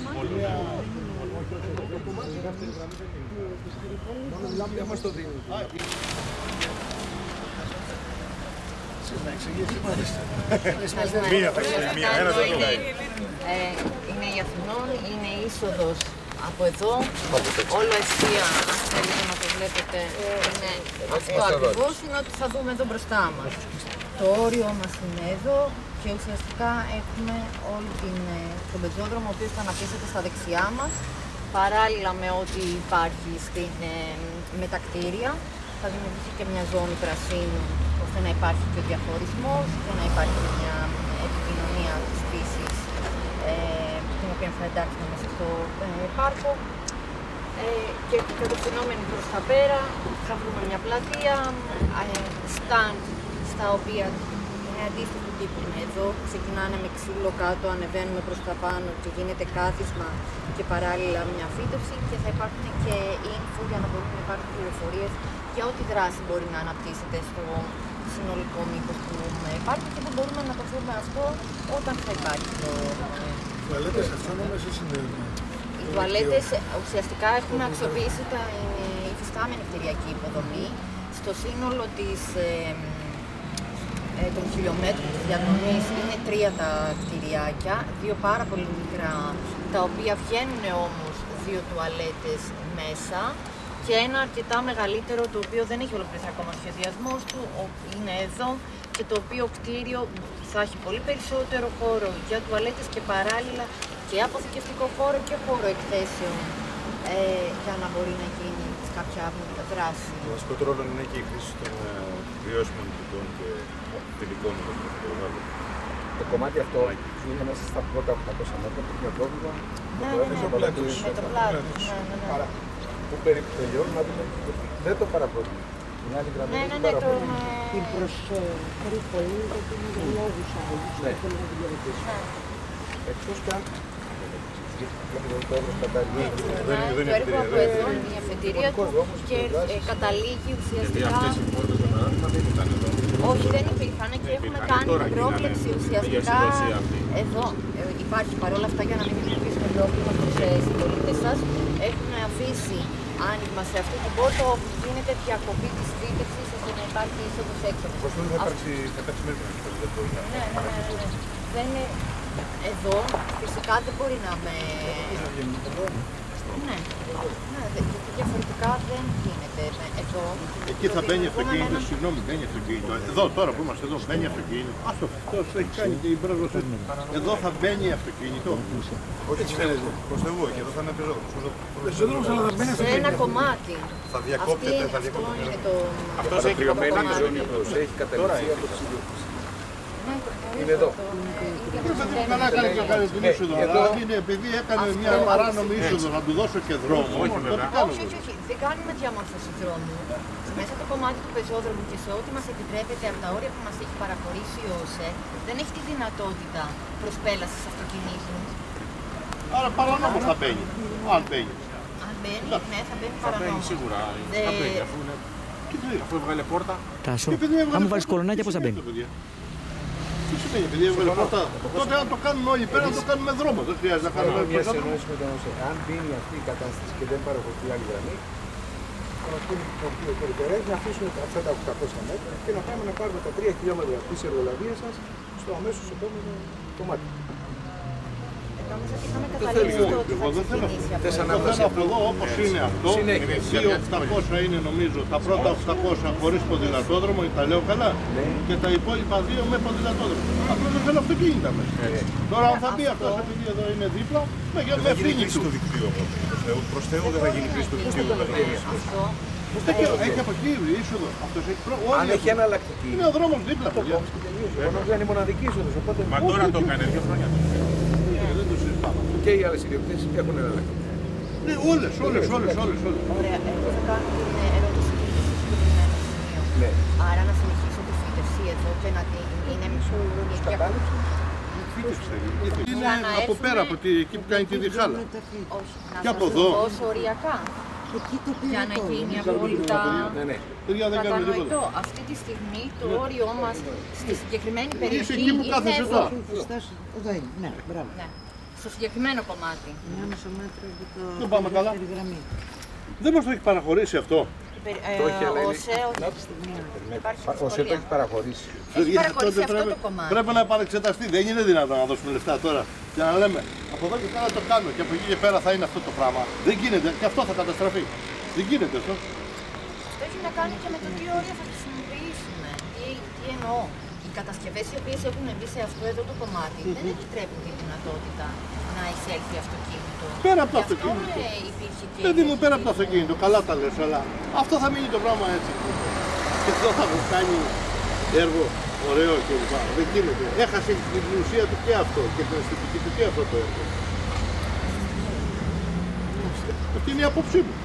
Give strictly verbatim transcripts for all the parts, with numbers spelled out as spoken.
Μία θα ξέρει, μία, ένα δεν είναι. Είναι η Αθηνών, είναι η είσοδος από εδώ. Όλο αιστεία, αν θέλετε να το βλέπετε, είναι αυτό ακριβώς, είναι ότι θα δούμε εδώ μπροστά μας. Το όριο μας είναι εδώ και ουσιαστικά έχουμε όλη την, τον πεζόδρομο, ο οποίος θα αναπτύσσεται στα δεξιά μας, παράλληλα με ό,τι υπάρχει στην, με τα κτίρια. Θα δημιουργήσει και μια ζώνη πρασίνου, ώστε να υπάρχει και ο διαχωρισμός και να υπάρχει μια επικοινωνία της φύσης, ε, την οποία θα εντάξουμε μέσα στο ε, πάρκο. Ε, και κατευθυνόμενοι προς τα πέρα θα βρούμε μια πλατεία, ε, stand στα οποία είναι αντίστοιχου τύπου με εδώ. Ξεκινάνε με ξύλο κάτω, ανεβαίνουμε προς τα πάνω και γίνεται κάθισμα και παράλληλα μια φύτευση, και θα υπάρχουν και info για να μπορούν να υπάρχουν πληροφορίες για ό,τι δράση μπορεί να αναπτύσσεται στο συνολικό μήκος του πάρκου και που μπορούμε να το βρούμε αυτό όταν θα υπάρχει το... Οι τουαλέτες αυτόνομες ή συνδέονται? Οι τουαλέτες ουσιαστικά έχουν αξιοποιήσει τα υφιστάμενη κτηριακή υποδομή. Στο σύνολο της, ε, ε, των χιλιόμετρων της διαδρομής είναι τρία τα κτηριάκια, δύο πάρα πολύ μικρά, τα οποία βγαίνουν όμως δύο τουαλέτες μέσα, και ένα αρκετά μεγαλύτερο, το οποίο δεν έχει ολοκληρωθεί ακόμα ο σχεδιασμός του, είναι εδώ, και το οποίο κτίριο θα έχει πολύ περισσότερο χώρο για τουαλέτες και παράλληλα και αποθηκευτικό χώρο και χώρο εκθέσεων, ε, για να μπορεί να γίνει κάποια δράση. Το βασικότερο ρόλο είναι και η χρήση των βιώσιμων ειδικών και τελικών ειδικών. Το κομμάτι αυτό είναι μέσα στα πρώτα οκτακόσια μέτρα που έχει πρόβλημα. Ναι, ναι, ναι, με το πλάτος. Άρα, που περίπου τελειώνει, να δούμε, δεν το παραπρόβλημα. Την άλλη γραμμή ναι, ναι, δεν ναι, το παραπρόβλημα. Την προσφέρει γιατί είναι για λόγους αγωγής και θέλω να την διαβητήσω. Εκτός κι αν το έδρος καταλήγει. Το έργο από εδώ είναι η αφετηρία του και καταλήγει ουσιαστικά... Όχι, δεν υπήρχαν και έχουμε κάνει πρόβλεψη ουσιαστικά εδώ. Υπάρχει παρόλα αυτά, για να μην δημιουργήσουμε πρόβλημα στους συμπολίτες σας, έχουν αφήσει άνοιγμα σε αυτή την πόρτα όπου γίνεται διακοπή της φύτευσης ώστε να υπάρχει είσοδος έξω. Προσπαθούν να υπάρξει μέτρα. Ναι, ναι, ναι. Δεν είναι... Εδώ φυσικά δεν μπορεί να με... Ναι, ναι, γιατί διαφορετικά δεν γίνεται εδώ. Εκεί θα μπαίνει αυτοκίνητο, συγγνώμη, μπαίνει αυτοκίνητο. Εδώ τώρα που είμαστε εδώ μπαίνει αυτοκίνητο. Αυτό έχει κάνει και η πρόγνωση. Εδώ θα μπαίνει αυτοκίνητο. Όχι, προς Θεού, και εδώ θα είναι πεζόδρομος. Σε ένα κομμάτι. Θα διακόπτεται, θα διακόπτεται. Αυτός έχει καταπληρωμένη ζώνη που έχει καταληφθεί από το ψηλό. Είναι εδώ. Καλά έκανε και έκανε την είσοδο, αλλά είναι επειδή έκανε μια παράνομη είσοδο να του δώσω και δρόμο. Όχι, όχι, όχι. Δεν κάνουμε διαμόρφωση δρόμου. Μέσα το κομμάτι του πεζόδρομου και σε ό,τι μας επιτρέπεται από τα όρια που μας έχει παραχωρήσει η ΟΣΕ, δεν έχει τη δυνατότητα προσπέλασης αυτοκινήτου. Άρα παρανόμως θα μπαίνει. Αν μπαίνει. Αν μπαίνει, ναι, θα μπαίνει παρανόμως. Θα μπαίνει σίγουρα. Θα μπαίνει, αφού έβγαλε πόρτα. Τάσο, αν μου βάλεις κολονάκια πώς θα μπαίνει? Τι σημαίνει, επειδή έβγαλε πόρτα, τότε αν το κάνουμε όλοι πέρα, να το κάνουμε δρόμο. Δεν χρειάζεται να κάνουμε μια συνεννόηση με τον ΟΣΕ. Αν μπαίνει αυτή η κατάσταση και δεν παραχωρηθεί άλλη γραμμή, θα μας πει το περιπερές να αφήσουμε αυτά τα οκτακόσια μέτρα και να πάμε να πάρουμε τα τρία χιλιόμετρα της εργολαβίας σας στο αμέσως επόμενο κομμάτι. Εγώ δεν θέλω αυτό εδώ όπως είναι αυτό. δύο οκτακόσια είναι νομίζω τα πρώτα οκτακόσια χωρίς ποδηλατόδρομο, τα λέω καλά. Και τα υπόλοιπα δύο με ποδηλατόδρομο. Αυτό δεν θέλω αυτοκίνητα μέσα. Τώρα αν θα μπει αυτός επειδή εδώ είναι δίπλα, με ευθύνη του. Προς Θεού δεν θα γίνει κρίση του δικτύου. Έχει από εκεί είσοδο. Αν έχει εναλλακτική. Είναι ο δρόμος δίπλα. Είναι η μοναδική είσοδος. Μα τώρα το έκανε δύο χρόνια. Δεν το συζητάμε. Και οι άλλες ιδιοκτήσεις έχουν εναλλακτική. Ναι, όλες, όλες, όλες, όλες. Ωραία, εγώ θα κάνω την ερώτηση του συγκεκριμένου σημείου. Άρα να συνεχίσω τη φύτευση εδώ και να την είναι μισουγενειακή. Είναι από πέρα, από εκεί που κάνει τη διχάλα. Όχι, και να από σας εδώ. το δώσω οριακά. Για να γίνει απόλυτα κατανοητό. Αυτή τη στιγμή το όριό μας στη συγκεκριμένη περιοχή εκεί που κάθεσαι είναι εδώ. Εδώ είναι, ναι, μπράβο. στο συγκεκριμένο κομμάτι. ενάμιση μέτρο για το Δεν πάμε καλά. γραμμή. Δεν μας το έχει παραχωρήσει αυτό. Το έχει, αλλά ο ΣΕΟ Ο ΣΕΟ το έχει παραχωρήσει. έχει παραχωρήσει αυτό πρέπει, το κομμάτι. πρέπει να επανεξεταστεί. Δεν είναι δυνατόν να δώσουμε λεφτά τώρα και να λέμε από εδώ και πέρα το κάνω και από εκεί και πέρα θα είναι αυτό το πράγμα. Δεν γίνεται και αυτό θα καταστραφεί. Δεν γίνεται αυτό. Αυτό έχει να κάνει και με το τι όρια θα χρησιμοποιήσουμε. Τι, τι εννοώ. Οι κατασκευές οι οποίες έχουν μπει σε αυτό εδώ το κομμάτι δεν επιτρέπουν τη δυνατότητα να εισέλθει αυτοκίνητο. Πέρα από το Γι' αυτό, αυτοκίνητο. ε, υπήρχε και... Δεν είναι πέρα από το αυτοκίνητο, καλά τα λες, αλλά αυτό θα μείνει το πράγμα έτσι. Και εδώ θα κάνει έργο ωραίο κλπ. Δεν γίνεται. Έχασε την ουσία του και αυτό και την αισθητική του και αυτό το έργο. Αυτή είναι η άποψή μου.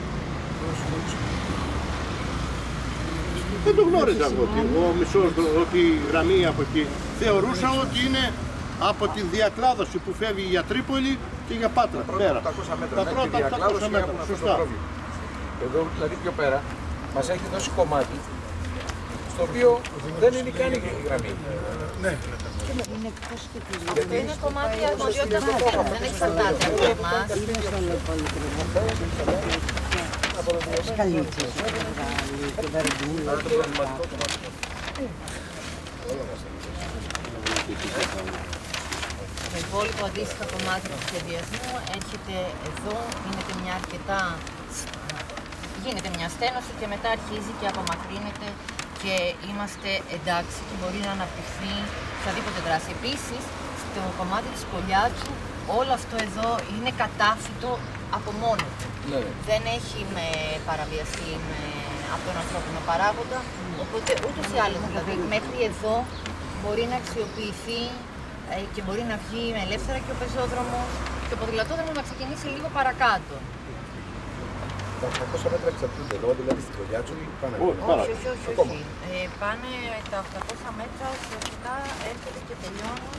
Δεν το γνώριζα εγώ ότι ο μισός, ότι η γραμμή από εκεί. Θεωρούσα ότι είναι από τη διακλάδωση που φεύγει για Τρίπολη και για Πάτρα. Τα πρώτα οκτακόσια μέτρα, Τα πρώτα οκτακόσια μέτρα. Σωστά. Εδώ, δηλαδή πιο πέρα, μας έχει δώσει κομμάτι στο οποίο δεν είναι καν η γραμμή. Ναι. Είναι εκτός και τη Αυτό είναι κομμάτι αρμοδιότητας του Δήμου, δεν εξαρτάται από εμάς. είναι στο λεπολιτρινό. Σκαλίτσες, μεγάλη και βερντούλα. Το υπόλοιπο αντίστοιχα κομμάτι του σχεδιασμού έρχεται εδώ, γίνεται μια αρκετά... γίνεται μια στένωση και μετά αρχίζει και απομακρύνεται και είμαστε εντάξει και μπορεί να αναπτυχθεί οποιαδήποτε δράση. Επίσης, στο κομμάτι της Κολιάτσου, όλο αυτό εδώ είναι κατάφυτο από μόνο του. Ναι. Δεν έχει με παραβιαστεί με, από τον ανθρώπινο παράγοντα, οπότε ούτως ή άλλως, δηλαδή μέχρι εδώ μπορεί να αξιοποιηθεί ε, και μπορεί να βγει ελεύθερα και ο πεζόδρομος και ο ποδηλατόδρομος να ξεκινήσει λίγο παρακάτω. Τα οκτακόσια μέτρα εξαρτούνται εδώ, δηλαδή στην Κολιάτσου ή πάνε Όχι, εδώ. πάρα. Όχι, όχι, όχι. όχι. Ε, πάνε τα οκτακόσια μέτρα, ουσιαστικά έρχονται και τελειώνουν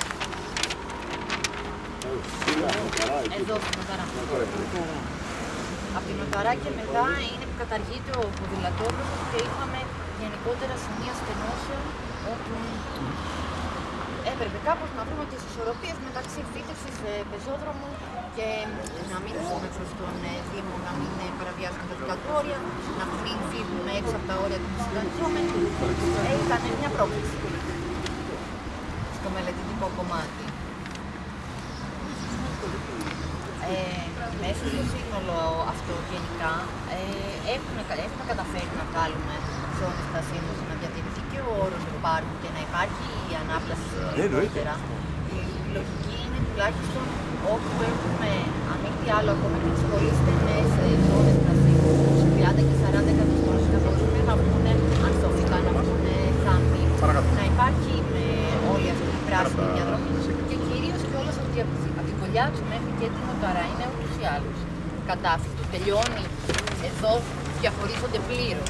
εδώ στην Νοταρά. Από την Νοταρά και μετά είναι που καταργείται ο ποδηλατόδρομος και είχαμε γενικότερα σημεία στενώσεων όπου έπρεπε κάπως να βρούμε τις ισορροπίες μεταξύ φύτευσης πεζόδρομου και να μην πούμε προς τον Δήμο να μην παραβιάσουν τα δικά του όρια, να μην φύγουν έξω από τα όρια του συνταξιόμενου. Ήταν μια πρόκληση στο μελετητικό κομμάτι. Ε, μέσα στο σύνολο αυτό γενικά ε, έχουμε, έχουμε καταφέρει να βγάλουμε ζώνες στασίμως να διατηρηθεί και ο όρος του πάρκου και να υπάρχει η ανάπλαση συνολικότερα. Η λογική είναι τουλάχιστον όπου έχουμε ανοίξει άλλο ακόμα και τις πολύ στενές ζώνες στασίμως, τριάντα και σαράντα εκατοστώσεις να μπορούν να βγουν ανθόφυτα, να βγουν θάμνοι, να υπάρχει με όλη αυτή η πράσινη διαδρομή και κυρίως και όλες αυτή από την Κολιάτσου μέχρι και την Νοταρά είναι ούτως ή άλλως κατάφυτο. Τελειώνει εδώ, διαχωρίζονται πλήρως.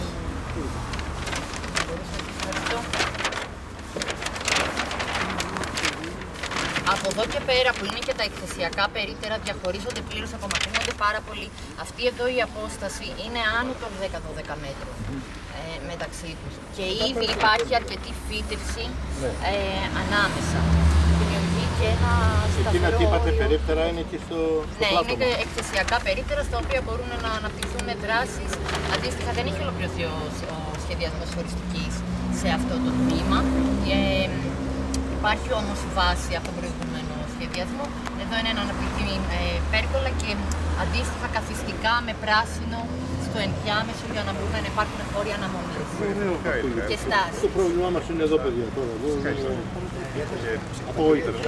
Από εδώ και πέρα που είναι και τα εκθεσιακά περίπτερα διαχωρίζονται πλήρως, απομακρύνονται πάρα πολύ. Αυτή εδώ η απόσταση είναι άνω των δέκα με δώδεκα μέτρων ε, μεταξύ τους. Και ήδη υπάρχει αρκετή φύτευση ε, ανάμεσα. Δημιουργεί και ένα σταθερό... Εκείνα τι είπατε περίπτερα είναι και στο, στο ναι, πλάτωμα. είναι και εκθεσιακά περίπτερα στα οποία μπορούν να αναπτυχθούν δράσεις. Αντίστοιχα δεν έχει ολοκληρωθεί ο, ο σχεδιασμός χωριστικής σε αυτό το τμήμα. Ε, υπάρχει όμως βάση από τον προηγούμενο σχεδιασμό. Εδώ είναι ένα αναπτυχθεί ε, πέρκολα και αντίστοιχα καθιστικά με πράσινο στο ενδιάμεσο για να μπορούν να υπάρχουν χώροι αναμονής και στάση. Το πρόβλημά μας είναι εδώ, παιδιά, τώρα. Απογοήτευση.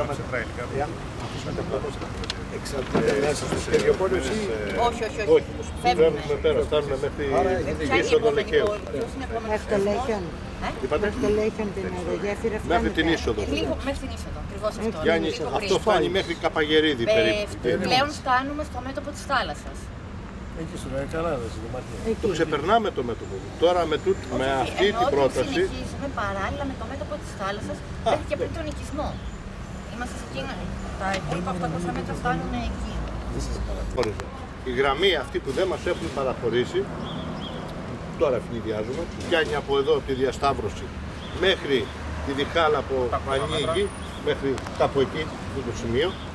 Εξαρτάται μέσα στο σχεδιοπόλιο ή... Όχι, όχι, όχι. Φεύγουμε. Φεύγουμε πέρα, φτάνουμε μέχρι Ποια την είναι η είσοδο επόμενη Λεκαίου. πόλη, ποιος είναι η επόμενη Μέχρι το Λέχιον. Είπατε, Μέχρι το Λέχιον την αερογέφυρα φτάνει. μέχρι την είσοδο. Λίγο μέχρι την είσοδο, ακριβώς αυτό. Γιάννη, λίγο αυτό πριν. φτάνει μέχρι Καπαγερίδη Ε, περίπου. Πλέον φτάνουμε στο μέτωπο της θάλασσας. Εκεί στον Κανάδα, στην Δωμάτια. Το ξεπερνάμε το μέτωπο. Τώρα με, τούτ, με αυτή Ενώ την ότι πρόταση. συνεχίζουμε παράλληλα με το μέτωπο της θάλασσας μέχρι και πριν τον οικισμό. Είμαστε σε εκείνα. Τα υπόλοιπα οκτακόσια μέτρα φτάνουν εκεί. Η γραμμή αυτή που δεν μας έχουν παραχωρήσει, τώρα ευνηδιάζουμε, πιάνει από εδώ τη διασταύρωση μέχρι τη διχάλα που ανοίγει, μέχρι κάπου εκεί, αυτό το σημείο,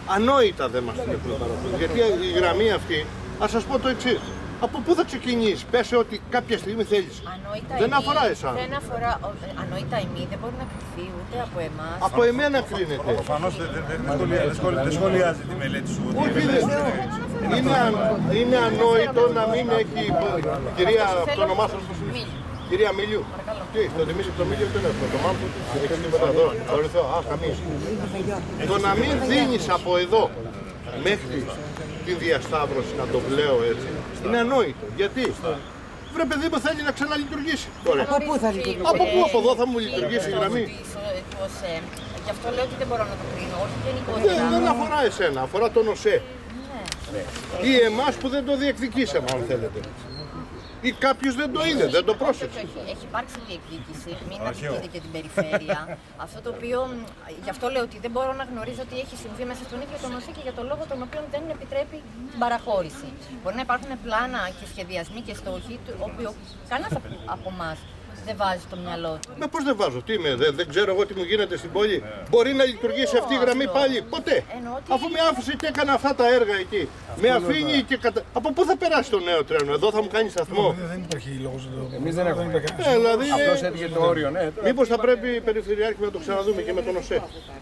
Ανόητα δεν μας την έχουν παραδώσει. Γιατί η γραμμή αυτή, ας σας πω το εξής. Από πού θα ξεκινήσει, πες ότι κάποια στιγμή θέλεις. Δεν αφορά εσάς. Δεν αφορά, ανόητα η μη δεν μπορεί να κρυφθεί ούτε από εμάς. Από εμένα κρίνεται. Προφανώς δεν σχολιάζει τη μελέτη σου. Όχι, είναι, είναι ανόητο να μην έχει. Κυρία, το όνομά σας πώς είναι. Κυρία Μίλιου. Τι, το τιμήσει το Μίλιου δεν έχουμε. Το μάμπο του έχει τίποτα εδώ. Οριθώ, α, καμία. Το να μην δίνεις από εδώ μέχρι τη διασταύρωση, να το πλέω έτσι, είναι ανόητο. Γιατί? Βρε παιδί μου θέλει να ξαναλειτουργήσει. Από πού θα λειτουργήσει? Από πού, από εδώ θα μου λειτουργήσει η γραμμή. Γι' αυτό λέω ότι δεν μπορώ να το κρίνω, όχι γενικότερα. Δεν αφορά εσένα, αφορά τον ΟΣΕ. Ή εμάς που δεν το διεκδικήσαμε, αν θέλετε. Ή κάποιος δεν το είδε, δεν το πρόσεξε. Έχει, έχει υπάρξει διεκδίκηση, μην αδικείτε και την περιφέρεια. Αυτό το οποίο, γι' αυτό λέω ότι δεν μπορώ να γνωρίζω τι έχει συμβεί μέσα στον ίδιο τον ΟΣΕ και για τον λόγο τον οποίο δεν επιτρέπει την παραχώρηση. Μπορεί να υπάρχουν πλάνα και σχεδιασμοί και στόχοι, όπου κανένας από εμάς δεν βάζει στο μυαλό του. Μα πώς δεν βάζω, τι είμαι, δεν, δεν ξέρω εγώ τι μου γίνεται στην πόλη. Μπορεί να λειτουργήσει αυτή η γραμμή πάλι, ποτέ. Αφού με άφησε και έκανα αυτά τα έργα εκεί. Με αφήνει και κατα... Από πού θα περάσει το νέο τρένο, εδώ θα μου κάνει σταθμό. Δεν υπάρχει λόγος εδώ. Εμείς δεν έχουμε. Ε, δηλαδή, Απλώς έτυχε το όριο, ναι. μήπως θα πρέπει η Περιφερειάρχη να το ξαναδούμε και με τον ΟΣΕ.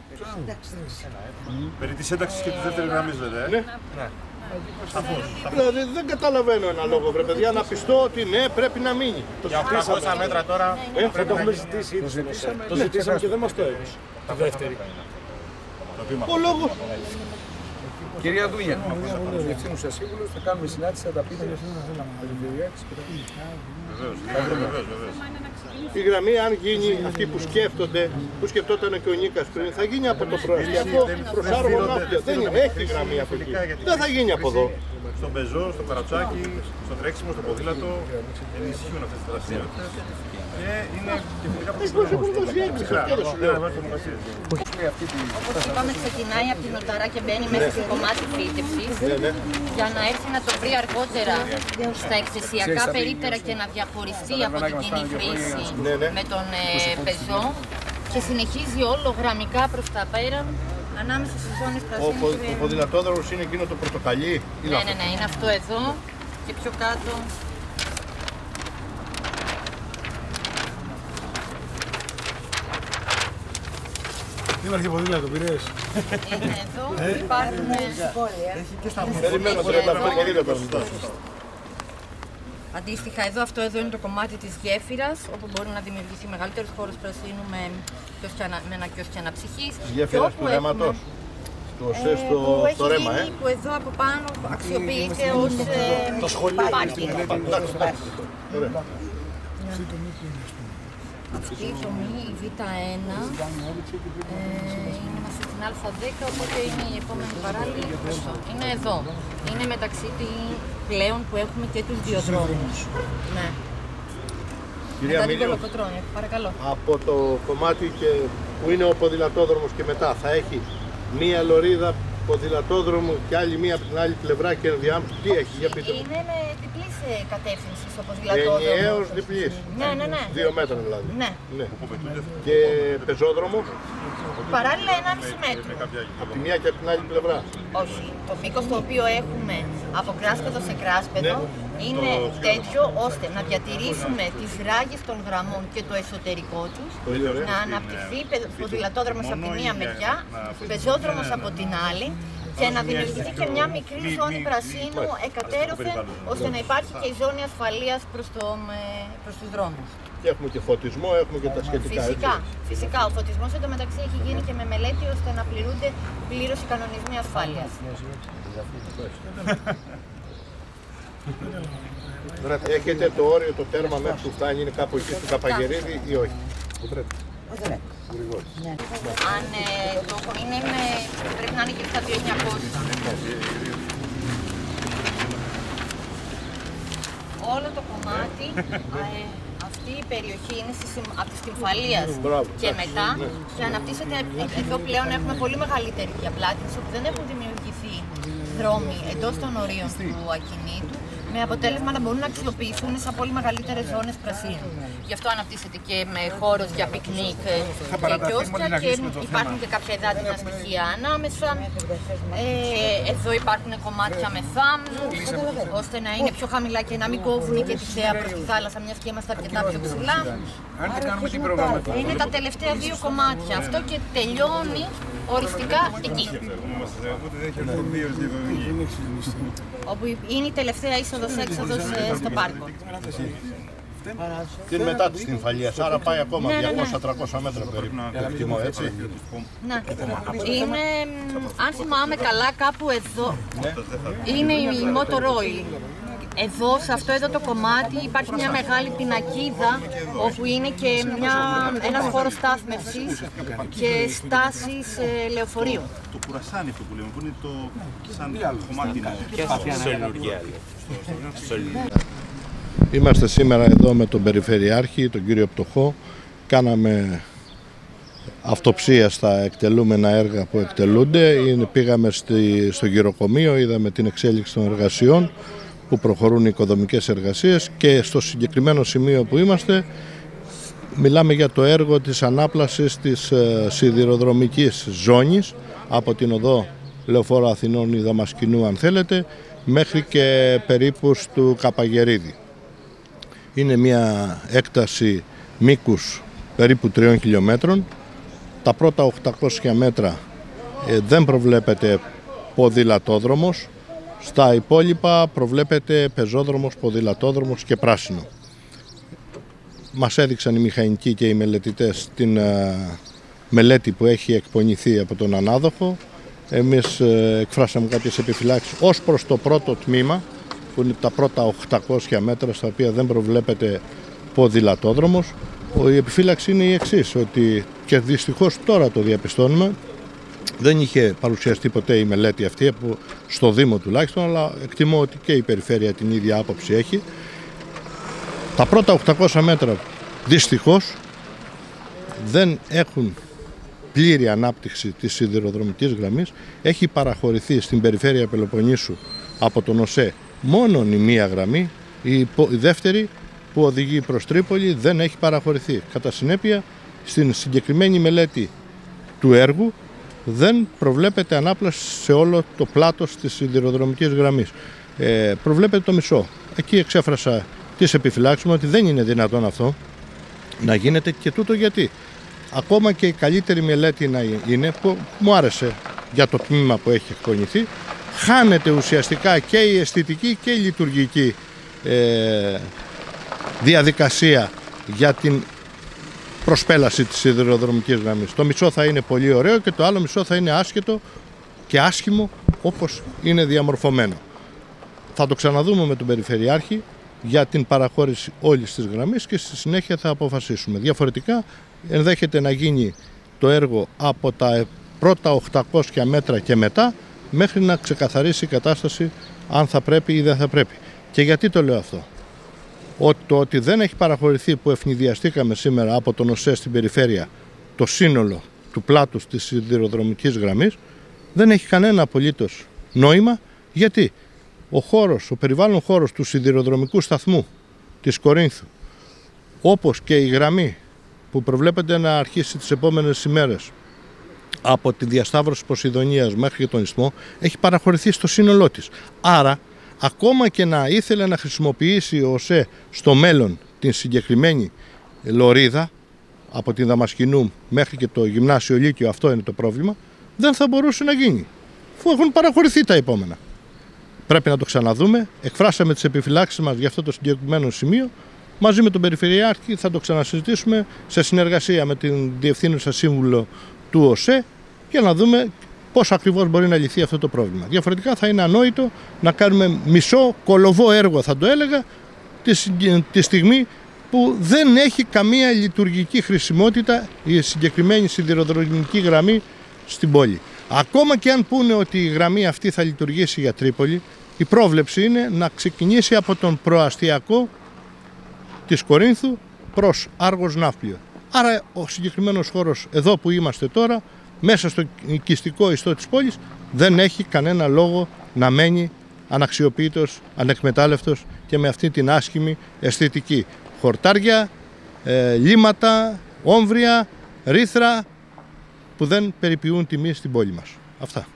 Περί της ένταξης και της δεύτερης γραμμής βέβαια. Ναι. Δηλαδή δεν καταλαβαίνω ένα λόγο, βρε παιδιά, να πιστώ ότι ναι, πρέπει να μείνει. Για οκτακόσια μέτρα τώρα Ε, πρέπει να γίνει. Το ζητήσαμε. Το ζητήσαμε και δεν μας το έδωσε. Τη δεύτερη. Ο λόγος. Κυρία Δούγια, διευθύνουσα σύμβουλος, θα κάνουμε συνάντηση, θα τα πείτε για Περιφερειάρχης και τα πείτε. Βεβαίως, βεβαίως, βεβαίως. Η γραμμή, αν γίνει αυτή που σκέφτονται, που σκεφτόταν και ο Νίκας πριν, θα γίνει από το προαστιακό προσάργο ναύπια. Δεν είναι, έχει γραμμή από εκεί. Δεν θα γίνει από εδώ. Στον πεζό, στο καρατσάκι, στο τρέξιμο, στο ποδήλατο, ενισχύουν αυτές τις δραστηριότητες και είναι και φυσικά Πώς έχουν δώσει έξι, αυτό δεν σου λέω. Όπως είπαμε, ξεκινάει από την Οταρά και μπαίνει μέσα στο κομμάτι φύτευσης για να έρθει να το βρει αργότερα στα εκθεσιακά περίπτερα και να διαχωριστεί από την κοινή χρήση με τον ε, πεζό και συνεχίζει όλο γραμμικά προς τα πέρα ανάμεσα στις ζώνες Ο, πρασίνου. πο, ο ποδηλατόδρομος είναι εκείνο το πορτοκαλί. Ναι, ναι, ναι, είναι αυτό εδώ και πιο κάτω. Υπάρχει ποδήλατο, πήρες. Είναι εδώ, υπάρχουν... Περιμένω τριάντα πέντε λεπτά. Αντίστοιχα, εδώ, αυτό εδώ είναι το κομμάτι της γέφυρας, όπου μπορεί να δημιουργηθεί μεγαλύτερος χώρος πρασίνου με, με ένα κιόσκι αναψυχής. Γέφυρας του ρέματος. Το ΟΣΕ Ε, στο, που έχει στο ρέμα, γίνει, ε. που εδώ από πάνω αξιοποιείται ως ε, πάρκινγκ. Αυτή η τομή, η Β ένα, ε, είμαστε στην Α δέκα, οπότε είναι η επόμενη παράλληλη. Αυτό. Είναι εδώ. Είναι μεταξύ τη- πλέον που έχουμε και τους δύο δρόμους. Ναι. Κυρία Μετά την Μίλιο, Κολοκοτρώνη, παρακαλώ. από το κομμάτι και που είναι ο ποδηλατόδρομος και μετά θα έχει μία λωρίδα ποδηλατόδρομου και άλλη μία από την άλλη πλευρά και ενδιάμεσα. Τι έχει, για πείτε μου. Είναι με διπλής ε, κατεύθυνση στο ποδηλατόδρομο. Ενιαίος διπλής. Ναι, ναι, ναι. Δύο μέτρα δηλαδή. Ναι. Ναι. Και πεζόδρομο Παράλληλα ενάμιση μέτρο. από τη μία και από την άλλη πλευρά. Όχι. Το μήκος το οποίο έχουμε από κράσπεδο σε κράσπεδο Ναι. είναι τέτοιο ώστε να διατηρήσουμε τις ράγες των γραμμών και το εσωτερικό τους, Πολύ ωραία. να αναπτυχθεί πε- ποδηλατόδρομος από τη μία μεριά, πεζόδρομος από την άλλη και να δημιουργηθεί και μια μικρή ζώνη πρασίνου εκατέρωθεν ώστε να υπάρχει και η ζώνη ασφαλείας προς, το, με- προς τους δρόμους. Και έχουμε και φωτισμό, έχουμε και τα σχετικά. Φυσικά, έτσι. φυσικά. Ο φωτισμός εντωμεταξύ έχει γίνει και με μελέτη ώστε να πληρούνται πλήρως οι κανονισμοί ασφάλειας. Έχετε το όριο, το τέρμα μέχρι που φτάνει, είναι κάπου εκεί στο Καπαγερίδη ή όχι. Αν ε, το είναι, με- πρέπει να είναι και στα δύο χιλιάδες εννιακόσια. Όλο το κομμάτι, ε, αυτή η περιοχή είναι στη, συμ- από τη Στυμφαλίας Μπράβο. και μετά και αναπτύσσεται, ε, εδώ πλέον έχουμε πολύ μεγαλύτερη διαπλάτηση όπου δεν έχουν δημιουργηθεί δρόμοι εντός των ορίων του ακινήτου με αποτέλεσμα να μπορούν να αξιοποιηθούν σε πολύ μεγαλύτερες ζώνες πρασίνου. Γι' αυτό αναπτύσσεται και με χώρος για πικνίκ και κιόσκα και υπάρχουν και κάποια υδάτινα στοιχεία ανάμεσα. Ε, εδώ υπάρχουν κομμάτια με θάμνους, ώστε να είναι πιο χαμηλά και να μην κόβουν και τη θέα προς τη θάλασσα, μιας και είμαστε αρκετά πιο ψηλά. Είναι τα τελευταία δύο κομμάτια αυτό και τελειώνει οριστικά εκεί. Όπου είναι η τελευταία είσοδος-έξοδος στο πάρκο. Την μετά της Νυμφαλίας, άρα πάει ακόμα διακόσια με τριακόσια μέτρα περίπου. Εκτιμώ, έτσι. Ναι. Είναι, αν θυμάμαι καλά, κάπου εδώ είναι η motor oil. Εδώ, σε αυτό εδώ το κομμάτι, υπάρχει μια μεγάλη πινακίδα όπου είναι και μια, ένας χώρος στάθμευσης και στάσεις ε, λεωφορείου. Το κουρασάνι αυτό που λέμε, που είναι το σαν κομμάτι Είμαστε σήμερα εδώ με τον Περιφερειάρχη, τον κύριο Πτωχό. Κάναμε αυτοψία στα εκτελούμενα έργα που εκτελούνται. Είναι, πήγαμε στη, στο γυροκομείο, είδαμε την εξέλιξη των εργασιών που προχωρούν οι οικοδομικές εργασίες και στο συγκεκριμένο σημείο που είμαστε μιλάμε για το έργο της ανάπλασης της ε, σιδηροδρομικής ζώνης από την οδό Λεωφόρο Αθηνών ή Δαμασκηνού αν θέλετε μέχρι και περίπου του Καπαγερίδη. Είναι μια έκταση μήκους περίπου τριών χιλιόμετρων. Τα πρώτα οκτακόσια μέτρα ε, δεν προβλέπεται ποδηλατόδρομος. Στα υπόλοιπα προβλέπεται πεζόδρομος, ποδηλατόδρομος και πράσινο. Μας έδειξαν οι μηχανικοί και οι μελετητές την uh, μελέτη που έχει εκπονηθεί από τον ανάδοχο. Εμείς uh, εκφράσαμε κάποιες επιφυλάξεις ως προς το πρώτο τμήμα, που είναι τα πρώτα οκτακόσια μέτρα, στα οποία δεν προβλέπεται ποδηλατόδρομος. Η επιφύλαξη είναι η εξής, ότι και δυστυχώς τώρα το διαπιστώνουμε, δεν είχε παρουσιαστεί ποτέ η μελέτη αυτή, στο Δήμο τουλάχιστον, αλλά εκτιμώ ότι και η Περιφέρεια την ίδια άποψη έχει. Τα πρώτα οκτακόσια μέτρα δυστυχώς δεν έχουν πλήρη ανάπτυξη της σιδηροδρομικής γραμμής. Έχει παραχωρηθεί στην Περιφέρεια Πελοποννήσου από τον ΟΣΕ μόνον η μία γραμμή, η δεύτερη που οδηγεί προς Τρίπολη δεν έχει παραχωρηθεί. Κατά συνέπεια, στην συγκεκριμένη μελέτη του έργου δεν προβλέπεται ανάπλαση σε όλο το πλάτος της σιδηροδρομικής γραμμής. Ε, προβλέπεται το μισό. Εκεί εξέφρασα τις επιφυλάξεις μου ότι δεν είναι δυνατόν αυτό να γίνεται και τούτο γιατί ακόμα και η καλύτερη μελέτη να είναι, που μου άρεσε για το τμήμα που έχει εκπονηθεί, χάνεται ουσιαστικά και η αισθητική και η λειτουργική ε, διαδικασία για την προσπέλαση της σιδηροδρομικής γραμμής. Το μισό θα είναι πολύ ωραίο και το άλλο μισό θα είναι άσχετο και άσχημο όπως είναι διαμορφωμένο. Θα το ξαναδούμε με τον Περιφερειάρχη για την παραχώρηση όλης της γραμμής και στη συνέχεια θα αποφασίσουμε. Διαφορετικά ενδέχεται να γίνει το έργο από τα πρώτα οκτακόσια μέτρα και μετά μέχρι να ξεκαθαρίσει η κατάσταση αν θα πρέπει ή δεν θα πρέπει. Και γιατί το λέω αυτό? Ότι το ότι δεν έχει παραχωρηθεί, που ευνηδιαστήκαμε σήμερα από τον ΟΣΕ στην περιφέρεια, το σύνολο του πλάτους της σιδηροδρομικής γραμμής, δεν έχει κανένα απολύτως νόημα, γιατί ο χώρος, ο περιβάλλον χώρος του σιδηροδρομικού σταθμού της Κορίνθου, όπως και η γραμμή που προβλέπεται να αρχίσει τις επόμενες ημέρες από τη διασταύρωση Ποσειδονίας μέχρι και τον Ισθμό, έχει παραχωρηθεί στο σύνολό της. Άρα, ακόμα και να ήθελε να χρησιμοποιήσει ο ΟΣΕ στο μέλλον την συγκεκριμένη λωρίδα από την Δαμασκηνού μέχρι και το Γυμνάσιο Λύκειο, αυτό είναι το πρόβλημα, δεν θα μπορούσε να γίνει, αφού έχουν παραχωρηθεί τα επόμενα. Πρέπει να το ξαναδούμε. Εκφράσαμε τις επιφυλάξεις μας για αυτό το συγκεκριμένο σημείο. Μαζί με τον Περιφερειάρχη θα το ξανασυζητήσουμε σε συνεργασία με την Διευθύνουσα Σύμβουλο του ΟΣΕ για να δούμε πώς ακριβώς μπορεί να λυθεί αυτό το πρόβλημα. Διαφορετικά θα είναι ανόητο να κάνουμε μισό κολοβό έργο, θα το έλεγα, τη στιγμή που δεν έχει καμία λειτουργική χρησιμότητα η συγκεκριμένη σιδηροδρομική γραμμή στην πόλη. Ακόμα και αν πούνε ότι η γραμμή αυτή θα λειτουργήσει για Τρίπολη, η πρόβλεψη είναι να ξεκινήσει από τον προαστιακό της Κορίνθου προς Άργος Ναύπλιο. Άρα ο συγκεκριμένος χώρος εδώ που είμαστε τώρα, μέσα στο οικιστικό ιστό της πόλης, δεν έχει κανένα λόγο να μένει αναξιοποιητός, ανεκμετάλλευτος και με αυτή την άσχημη αισθητική. Χορτάρια, ε, λίματα, όμβρια, ρίθρα που δεν περιποιούν τιμή στην πόλη μας. Αυτά.